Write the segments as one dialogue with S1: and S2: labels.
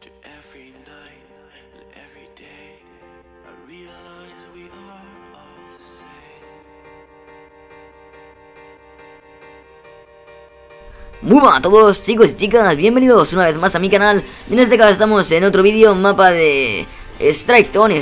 S1: to every night and every day. I realize we are all the same.
S2: Muy buenas a todos chicos y chicas, bienvenidos una vez más a mi canal. En este caso estamos en otro vídeo, mapa de Strike Zone,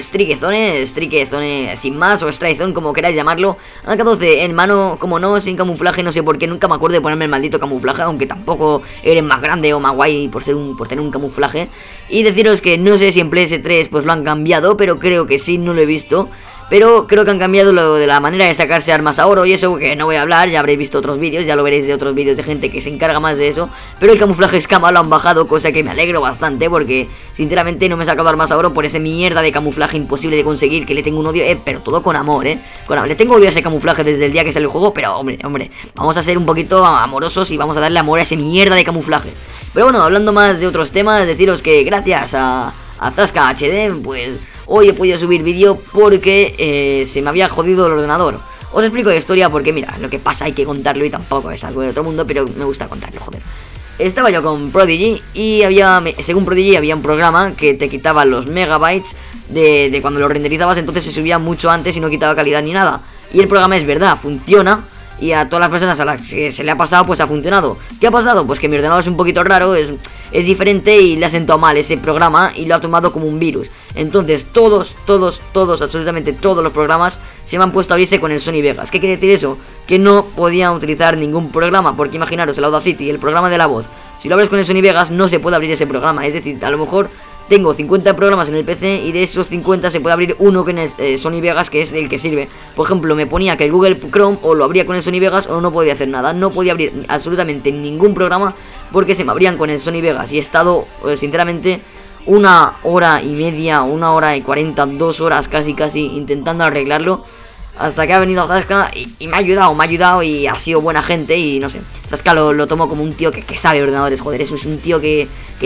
S2: sin más, o Strike Zone, como queráis llamarlo. AK-12 en mano, como no, sin camuflaje, no sé por qué, nunca me acuerdo de ponerme el maldito camuflaje, aunque tampoco eres más grande o más guay por tener un camuflaje. Y deciros que no sé si en PS3 pues lo han cambiado, pero creo que sí, no lo he visto. Pero creo que han cambiado lo de la manera de sacarse armas a oro y eso, que no voy a hablar, ya habréis visto otros vídeos, ya lo veréis de otros vídeos de gente que se encarga más de eso. Pero el camuflaje escama lo han bajado, cosa que me alegro bastante porque sinceramente no me he sacado armas a oro por ese mierda de camuflaje imposible de conseguir, que le tengo un odio, pero todo con amor, le tengo odio a ese camuflaje desde el día que sale el juego, pero hombre, vamos a ser un poquito amorosos y vamos a darle amor a ese mierda de camuflaje. Pero bueno, hablando más de otros temas, deciros que gracias a Zasca HD, pues hoy he podido subir vídeo porque se me había jodido el ordenador. Os explico la historia porque mira, lo que pasa hay que contarlo y tampoco es algo de otro mundo, pero me gusta contarlo, joder. Estaba yo con Prodigy y según Prodigy había un programa que te quitaba los megabytes de cuando lo renderizabas, entonces se subía mucho antes y no quitaba calidad ni nada. Y el programa es verdad, funciona. Y a todas las personas a las que se le ha pasado, pues ha funcionado. ¿Qué ha pasado? Pues que mi ordenador es un poquito raro, es diferente y le ha sentado mal ese programa y lo ha tomado como un virus. Entonces todos, absolutamente todos los programas se me han puesto a abrirse con el Sony Vegas. ¿Qué quiere decir eso? Que no podía utilizar ningún programa, porque imaginaros el Audacity, el programa de la voz. Si lo abres con el Sony Vegas no se puede abrir ese programa, es decir, a lo mejor tengo 50 programas en el PC y de esos 50 se puede abrir uno con el Sony Vegas, que es el que sirve. Por ejemplo, me ponía que el Google Chrome o lo abría con el Sony Vegas o no podía hacer nada. No podía abrir absolutamente ningún programa porque se me abrían con el Sony Vegas. Y he estado, sinceramente, 1 hora y media, 1 hora y 40, 2 horas casi intentando arreglarlo. Hasta que ha venido Zasca y me ha ayudado y ha sido buena gente y no sé. Zasca lo tomo como un tío que sabe ordenadores, joder, eso es un tío que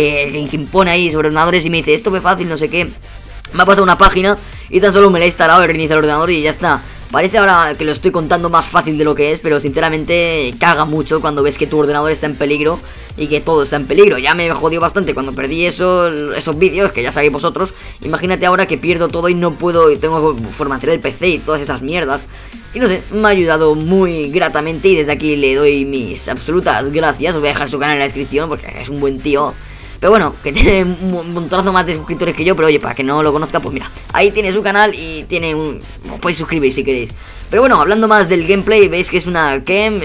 S2: impone ahí sobre ordenadores y me dice, esto fue fácil, no sé qué. Me ha pasado una página y tan solo me la he instalado, he reiniciado el ordenador y ya está. Parece ahora que lo estoy contando más fácil de lo que es, pero sinceramente caga mucho cuando ves que tu ordenador está en peligro y que todo está en peligro. Ya me jodió bastante cuando perdí esos vídeos, que ya sabéis vosotros. Imagínate ahora que pierdo todo y no puedo, y tengo que formatear el PC y todas esas mierdas. Y no sé, me ha ayudado muy gratamente y desde aquí le doy mis absolutas gracias. Os voy a dejar su canal en la descripción porque es un buen tío. Pero bueno, que tiene un montonazo más de suscriptores que yo, pero oye, para que no lo conozca, pues mira, ahí tiene su canal y tiene os podéis suscribir si queréis. Pero bueno, hablando más del gameplay, veis que es una Kem,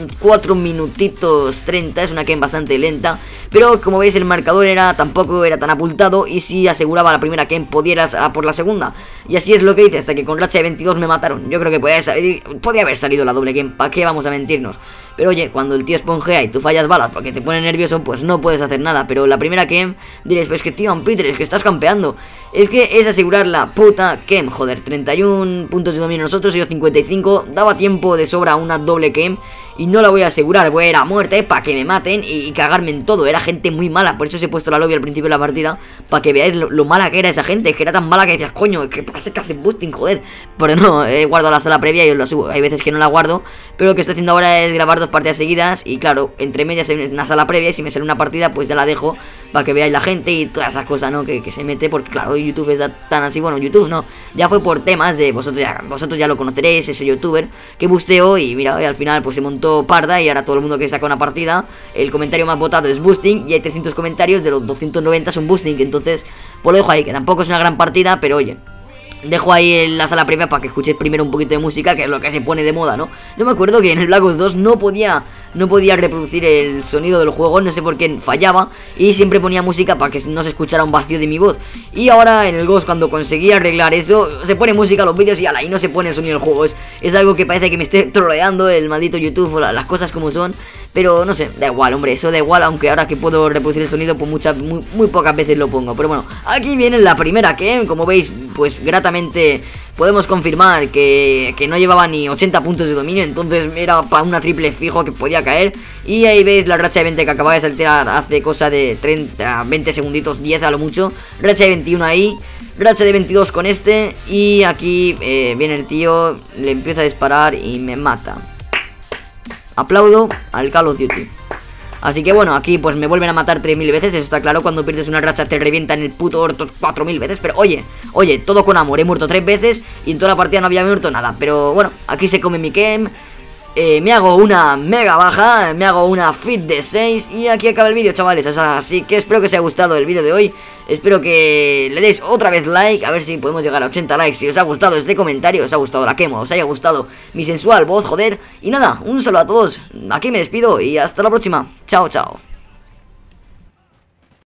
S2: 4 minutitos 30, es una Kem bastante lenta. Pero como veis el marcador tampoco era tan abultado y si aseguraba la primera Kem podía ir a por la segunda. Y así es lo que hice hasta que con racha de 22 me mataron. Yo creo que podía haber salido la doble Kem, ¿para qué vamos a mentirnos? Pero oye, cuando el tío esponjea y tú fallas balas porque te pone nervioso, pues no puedes hacer nada. Pero la primera Kem, diréis, pues que tío, Peter, es que estás campeando. Es que es asegurar la puta Kem, joder, 31 puntos de dominio nosotros y yo 55, daba tiempo de sobra a una doble Kem. Y no la voy a asegurar, voy a ir a muerte para que me maten y cagarme en todo. Era gente muy mala, por eso os he puesto la lobby al principio de la partida, para que veáis lo mala que era esa gente. Que era tan mala que decías, coño, que parece que hacen boosting, joder. Pero no, he guardado la sala previa y os la subo. Hay veces que no la guardo, pero lo que estoy haciendo ahora es grabar 2 partidas seguidas. Y claro, entre medias hay una sala previa y si me sale una partida pues ya la dejo para que veáis la gente y todas esas cosas, ¿no? Que se mete, porque claro, YouTube es tan así. Bueno, YouTube no, ya fue por temas de vosotros ya lo conoceréis, ese youtuber que busteó y mira, y al final pues se montó parda y ahora todo el mundo que saca una partida, el comentario más votado es boosting y hay 300 comentarios, de los 290 son boosting. Entonces pues lo dejo ahí, que tampoco es una gran partida, pero oye, dejo ahí en la sala previa para que escuchéis primero un poquito de música, que es lo que se pone de moda, ¿no? Yo me acuerdo que en el Black Ops 2 no podía reproducir el sonido del juego, no sé por qué fallaba, y siempre ponía música para que no se escuchara un vacío de mi voz. Y ahora en el Ghost, cuando conseguí arreglar eso, se pone música a los vídeos y ala, y no se pone el sonido del juego. Es algo que parece que me esté troleando el maldito YouTube o las cosas como son. Pero no sé, da igual, hombre, eso da igual, aunque ahora que puedo reproducir el sonido, pues muy pocas veces lo pongo. Pero bueno, aquí viene la primera Kem, como veis, pues gratamente podemos confirmar que no llevaba ni 80 puntos de dominio, entonces era para una triple fijo que podía caer. Y ahí veis la racha de 20 que acaba de saltar hace cosa de 30, 20 segunditos, 10 a lo mucho. Racha de 21 ahí, racha de 22 con este. Y aquí viene el tío, le empieza a disparar y me mata. Aplaudo al Call of Duty. Así que bueno, aquí pues me vuelven a matar 3000 veces. Eso está claro, cuando pierdes una racha te revientan el puto orto 4000 veces. Pero oye, todo con amor. He muerto 3 veces y en toda la partida no había muerto nada. Pero bueno, aquí se come mi Kem. Me hago una mega baja, me hago una fit de 6 y aquí acaba el vídeo, chavales. Así que espero que os haya gustado el vídeo de hoy. Espero que le deis otra vez like, a ver si podemos llegar a 80 likes. Si os ha gustado este comentario, os ha gustado la quemo, os haya gustado mi sensual voz, joder. Y nada, un saludo a todos, aquí me despido y hasta la próxima. Chao, chao.